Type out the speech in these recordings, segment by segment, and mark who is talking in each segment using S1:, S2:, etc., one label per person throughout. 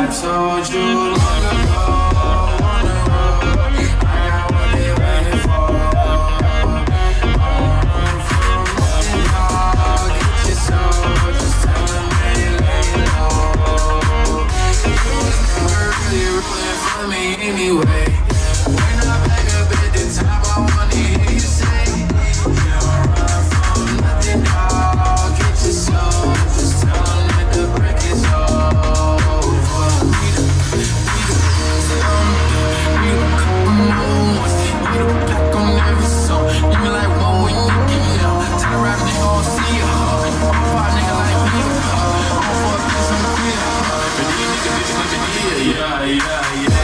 S1: told you long ago, on the road, I got what they waiting for. Get your soul, just tell them they lay low. You was never really rooting for me anyway. When I back up at the top, I wanna hear you say, you don't run from nothing, dog. Get your soul, just tell them that the break is over. We done come on once, we done back on every song. You be like, whoa, when you get me now. Tell the rap nigga, gon' see ya. I'm a pop nigga like me. I'm for a bitch, I'm a queer. But these niggas bitches like me, yeah, yeah, yeah.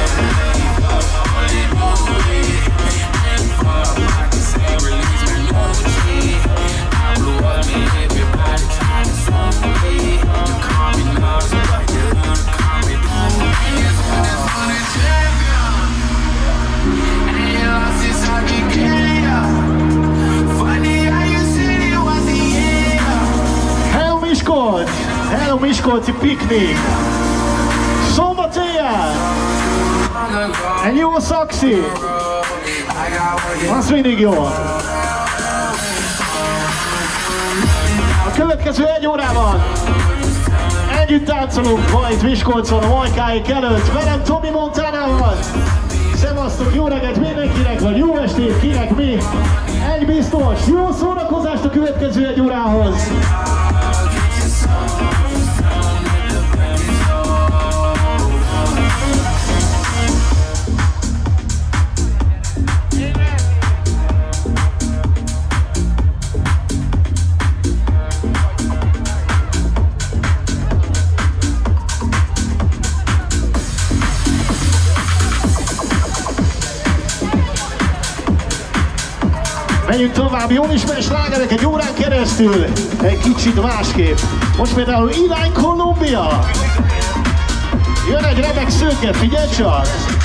S2: Hello Miskolci Picnic! Szombat éjjel! Egy jó szaxi! Az mindig jó! A következő egy órában együtt táncolunk ma itt Miskolcon a Majkáik előtt, velem Tomi Montanával! Szevasztok, jó reggelt mindenkinek, vagy jó estét, kinek mi! Egy biztos, jó szórakozást a következő egy órához! Menjünk tovább, jól ismert slágerek egy órán keresztül, egy kicsit másképp. Most például Irány Kolumbia. Jön egy remek szőke, figyelj csak!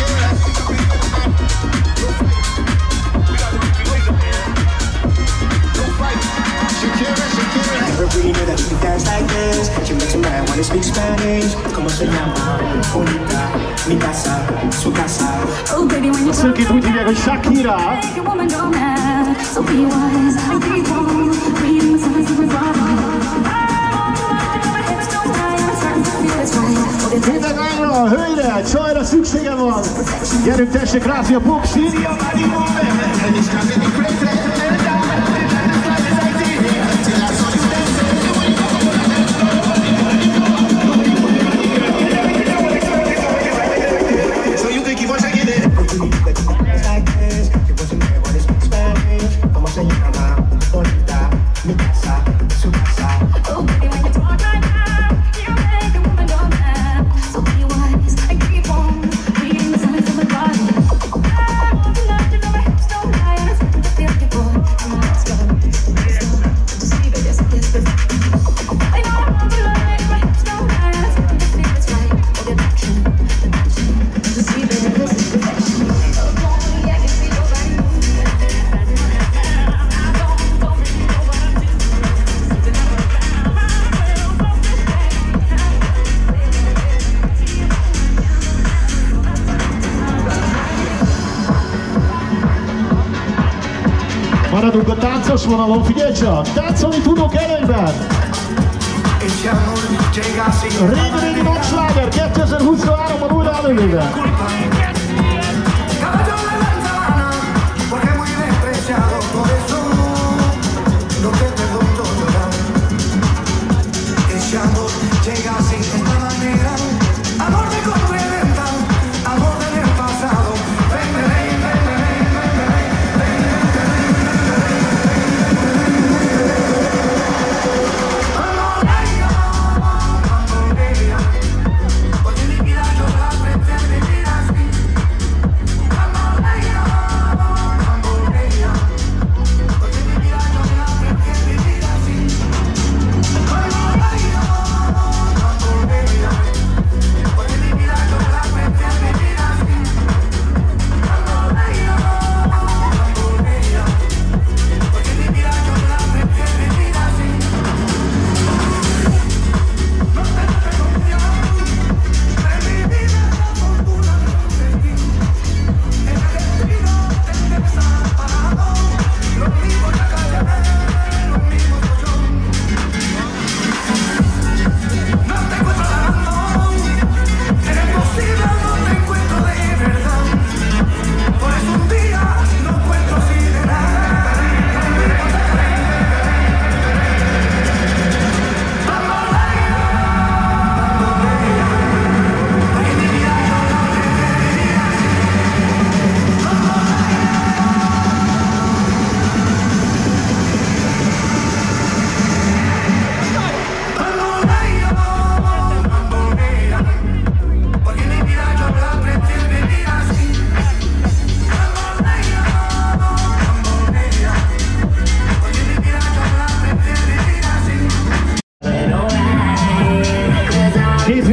S3: Never really knew that you could dance like this. You make some man wanna speak Spanish. Como se llama? Bonita, mi casa, su casa.
S4: Oh baby, when you
S2: talk, úgy hívják, hogy Shakira.
S4: make a woman go mad. So be wise, be calm, reading the signs of revival.
S2: Minden lányra, hölgyre, csajra szüksége van. Gyerünk, tessék rázni a popsit. Maradunk a táncos vonalon, figyelj csak! Táncolni tudok előnyben! Régi nagy sláger 2023-ban újra előnyben!
S4: Porque mi vida yo la pretendí así.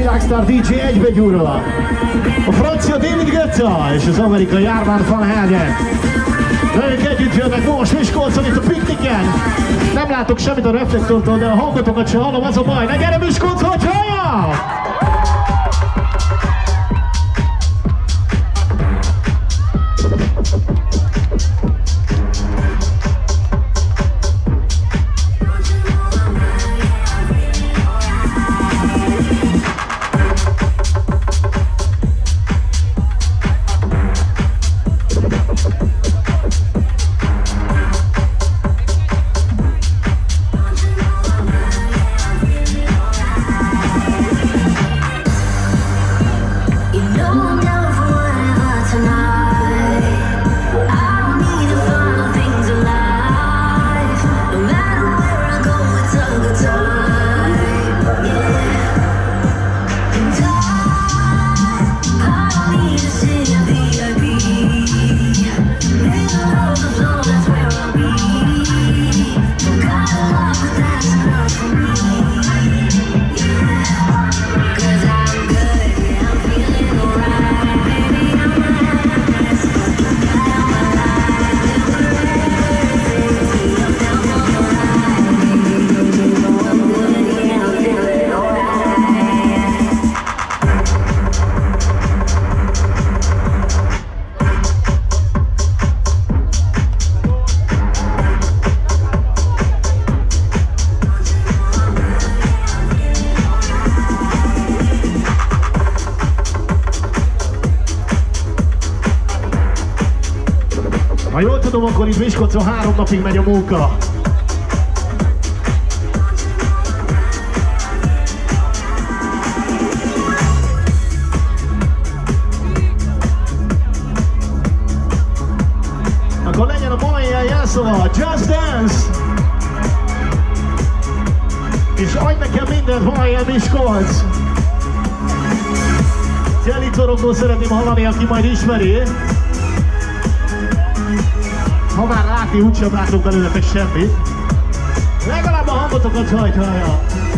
S2: világsztár DJ egybegyúrva. A francia David Guetta és az amerikai Armand van Helden. Ők együtt jönnek most Miskolcon itt a pikniken. Nem látok semmit a reflektortól, de a hangotokat sem hallom, az a baj. Ne gyere Miskolc, hogy hallja! Ha jól tudom, akkor itt Miskolcon 3 napig megy a munka. Akkor legyen a mai jelszava, Just Dance! És adj nekem mindent, mai Miskolc! Jelly Torokról szeretném hallani, aki majd ismeri. Ha már látni, úgysem látok belőletek semmit. Legalább a hangotokat hallja.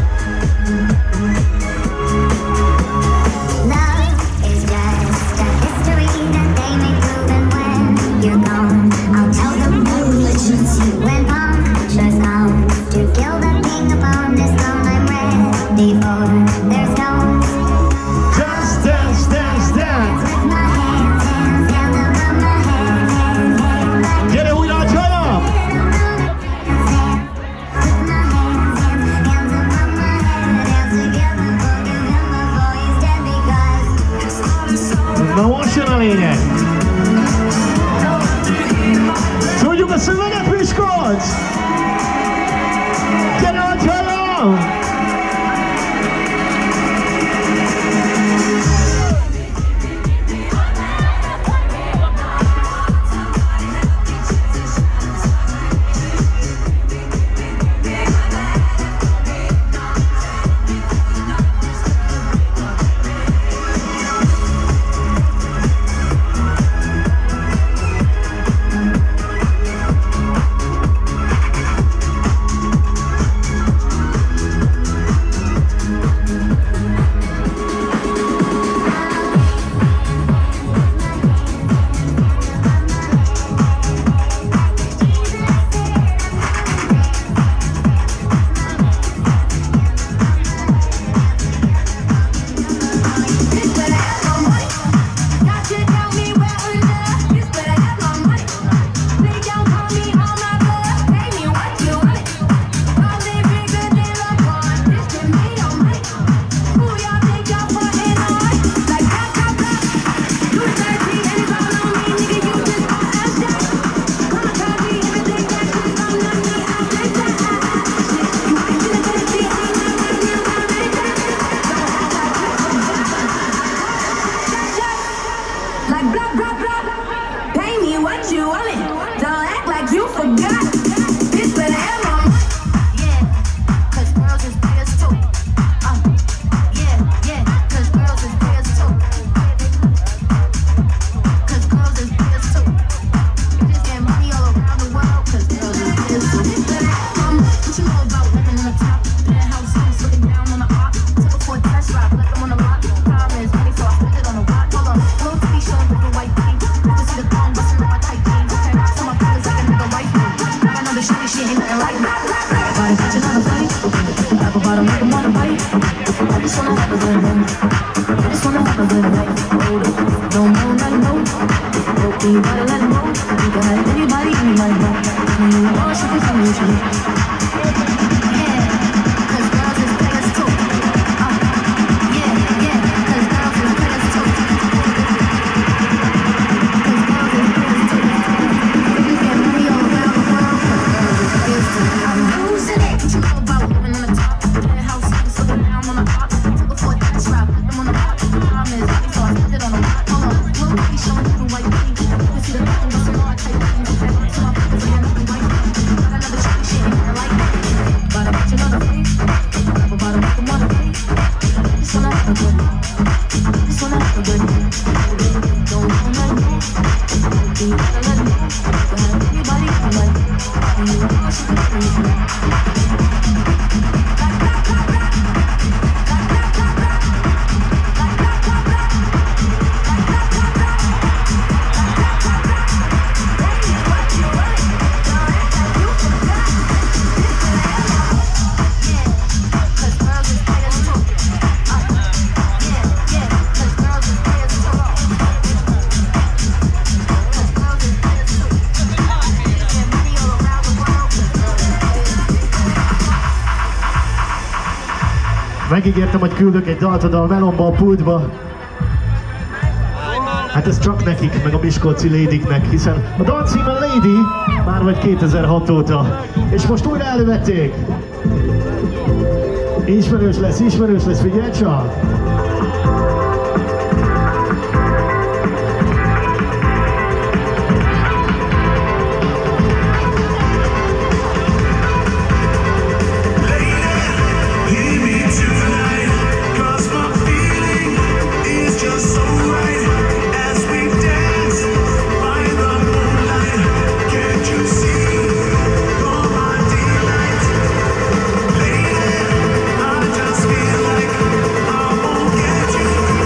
S2: Na most jön a lényeg! Tudjuk a szöveget, Miskolc! Gyere, hogy hallom!
S4: Apple bottom, make 'em wanna bite. I just wanna have a good night. I just wanna have a good night. Hold up, don't know, nothing, no. Hope you gotta let 'em know. You can have anybody, anybody, no. When you want, you can come with you. Yeah, 'cause girls is players too. Yeah, yeah, 'cause girls is players too. 'Cause girls is players too. You get money all around the world, 'cause girls is players too. I'm losing it. What you know about living on the top? Penthouse, sitting down on the top. Took a 4 dash ride, put them on the block. Promise, so I spent it on the block. Hold on, look, he's showing you the white thing. You see the thing, but some more type things. So my fingers are nothing white. Got another shit, shit, and I like that. But I bet you know the face. Apple bottom, make 'em wanna play. Just wanna have a good night. Just wanna have a good night. Don't know nothing more. You gotta let me know. You can have anybody you like. When you want, you can please me.
S2: Megígértem, hogy küldök egy dalt oda a melomba, a pultba. Hát ez csak nekik, meg a miskolci ladyknek, hiszen a dal címe Lady már vagy 2006 óta. És most újra elővették. Ismerős lesz, figyelj csak!
S1: I just feel like I won't get you.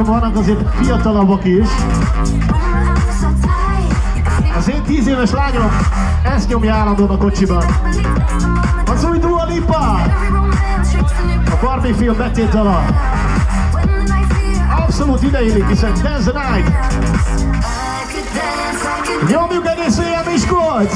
S2: vannak azért fiatalabbak is. Az én 10 éves lányom ezt nyomja állandóan a kocsiban. Az új Dua Lipa! A Barbie film betétdala. Abszolút ideillik, hiszen Dance the Night. Nyomjuk egész éjjel Miskolc!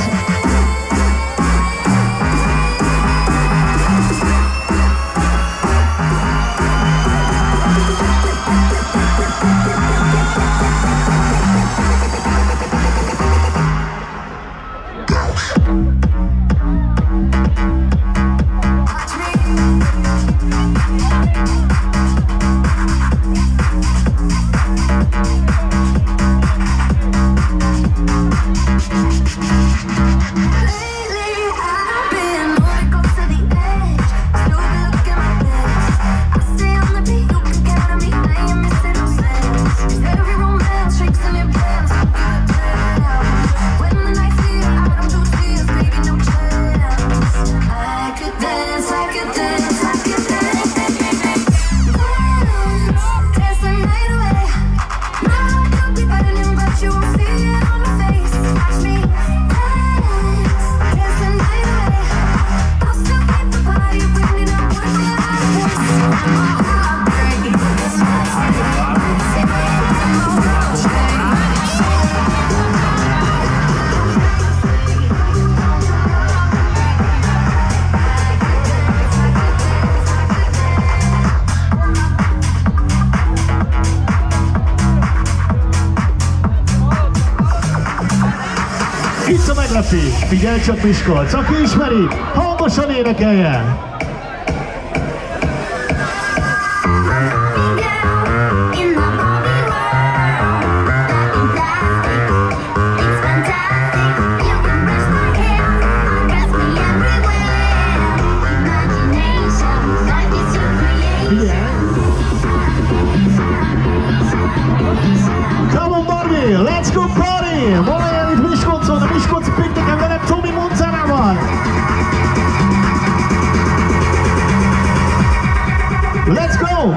S2: Figyelj csak Miskolc, aki ismeri, hangosan énekeljen! Come on Barbie, let's go party! Valójában itt Miskolcon, a Miskolci pikniken velem Tommy Montanával! Let's go!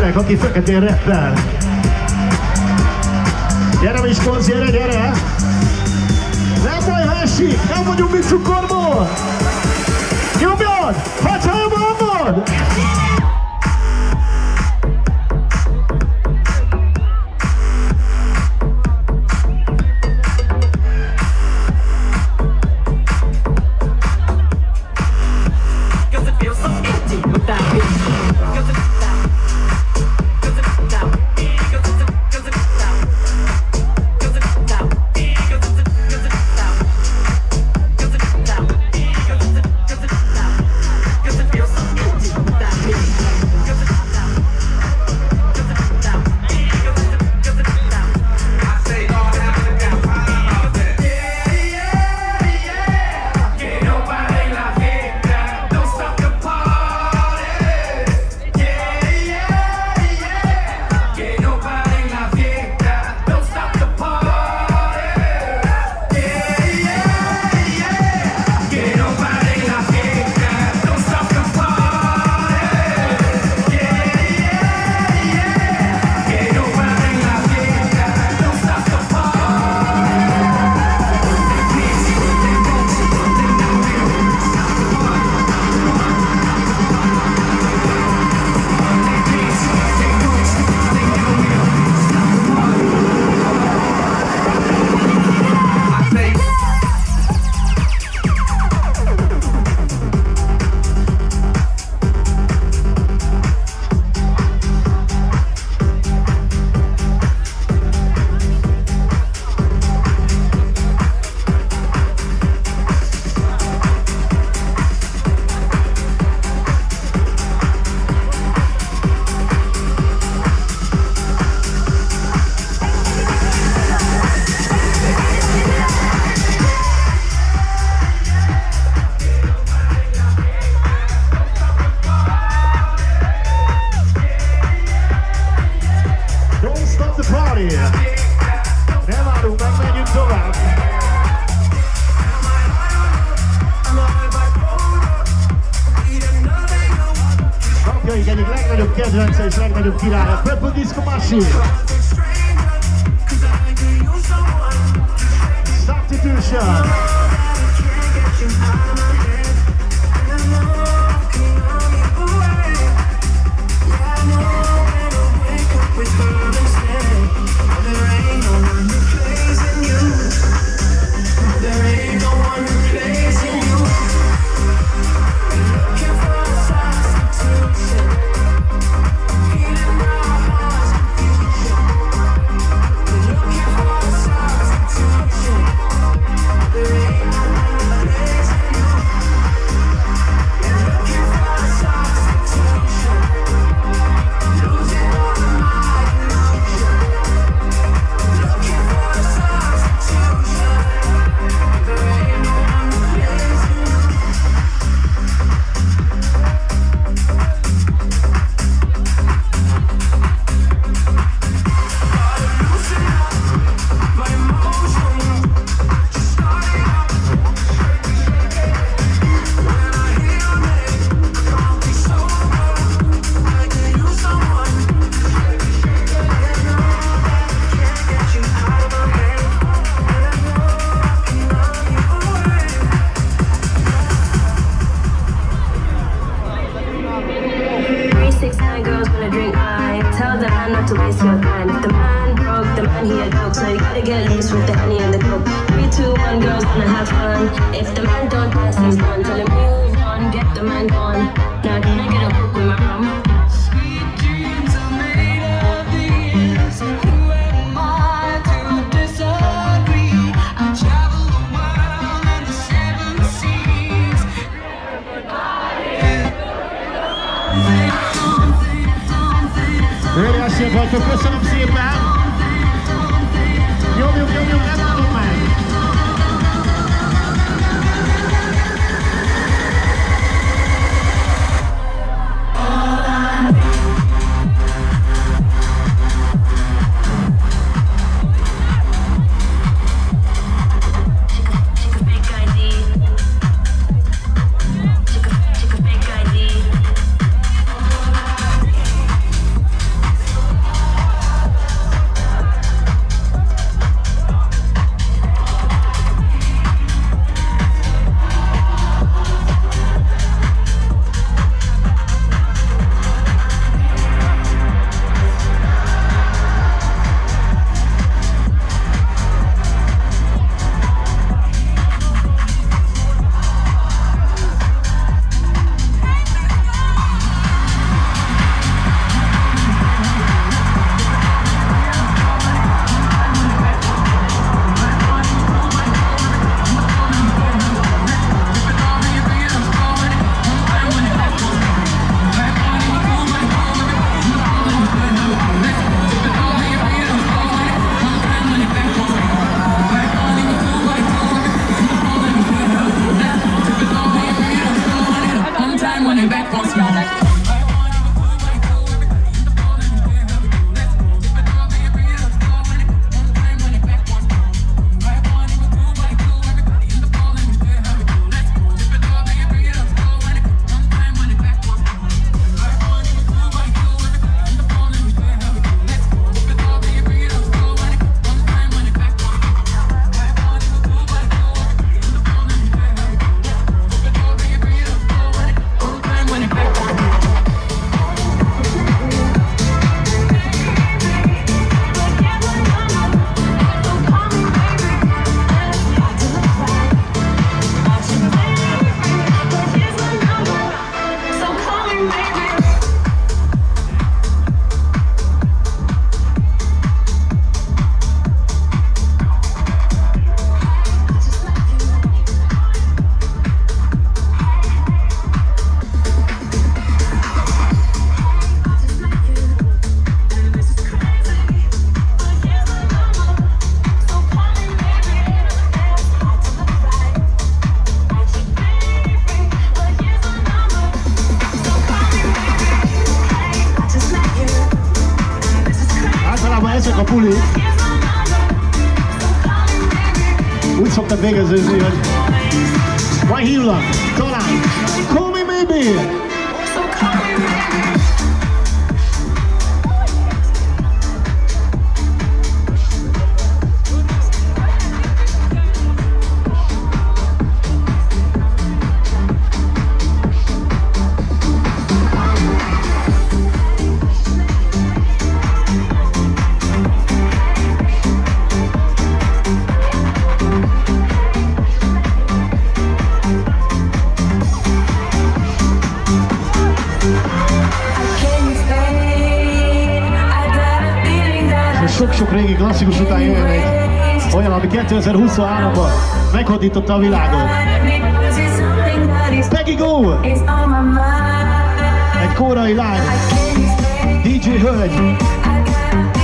S2: öreg, aki feketén rappel. Gyere Miskolc, gyere, gyere! Nem baj, ha esik, nem vagyunk mit cukorból! Nyomjon! Hagyjam magad! Kedvence és legnagyobb királya, Purple Disco Machine. Substitution. Óriásiak vagytok, köszönöm szépen! Nyomjuk, nem állunk meg! Úgy szoktak végezőzni, hogy majd hívlak, talán. Call me maybe! Sok-sok régi klasszikus után jöjjön egy olyan, ami 2023-ban meghódította a világot. Peggy Go! Egy kórai lány, DJ hölgy.